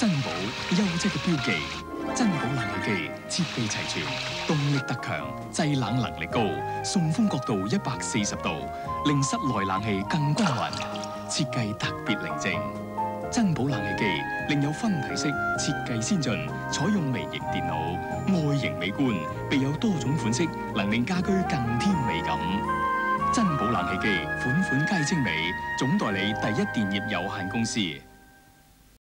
珍寶優質嘅標記，珍寶冷氣機設備齊全，動力特強，製冷能力高，送風角度140度，令室內冷氣更均勻。設計特別寧靜。珍寶冷氣機另有分體式，設計先進，採用微型電腦，外形美觀，備有多種款式，能令家居更添美感。珍寶冷氣機款款皆精美，總代理第一電業有限公司。